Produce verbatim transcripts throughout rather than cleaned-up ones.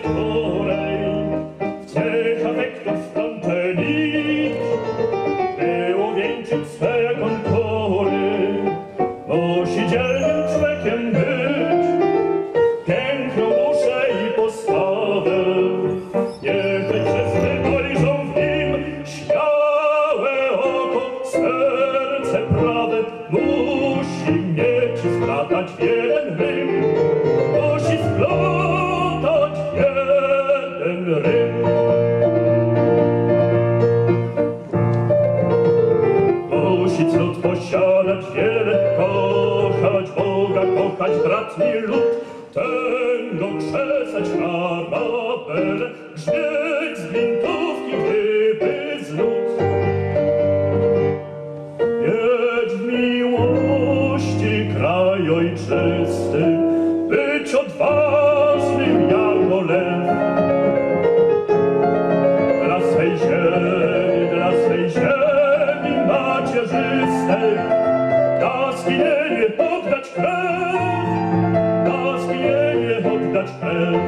której w cech afektów wpląteni było wieńczyć swe kontury. Musi dzielnym człowiekiem być, piękną duszę i postawę. Niech te wszyscy dojrzą w nim śmiałe oko, serce prawe. Musi mieć i splatać jeden rym, musi splatać jeden rym. Musi cnót posiadać wiele, kochać Boga, kochać bratni lud, ten go krzesać na rabelę, grzmieć z gwintówki, gdyby z nut. Mieć w miłości kraj ojczysty, być odważnym jako lew. Dla swej ziemi, dla swej ziemi macierzystej, na zginienie oddać krew, na zginienie oddać krew.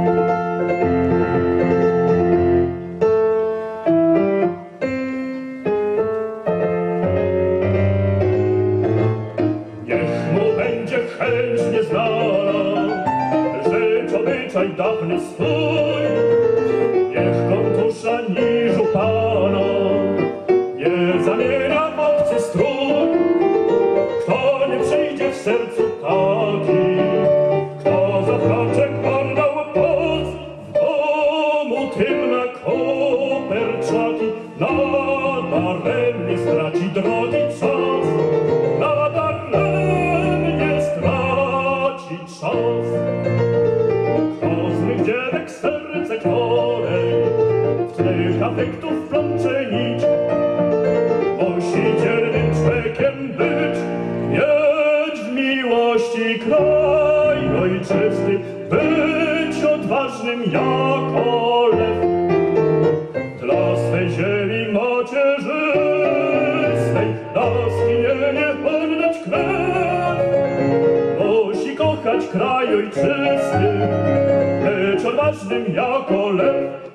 Niech mu będzie chęć nieznana, żyć obyczaj dawny swój. Niech kontusza niżu Pana nie zamienia w obcy strój. Kto nie przyjdzie w sercu taki, kto za haczek marnał pot, w domu tym na koperczaki, nadaremnie straci drogi czas, nadaremnie straci czas. Kto z mych dziewek serce ktorej w twych afektów plącze nić, musi dzielnym człowiekiem być, mieć w miłości kraj ojczysty, być odważnym jako lew. Dla swej ziemi macierzystej, na zginienie oddać krew. Musi kochać kraj ojczysty, być odważnym jako lew.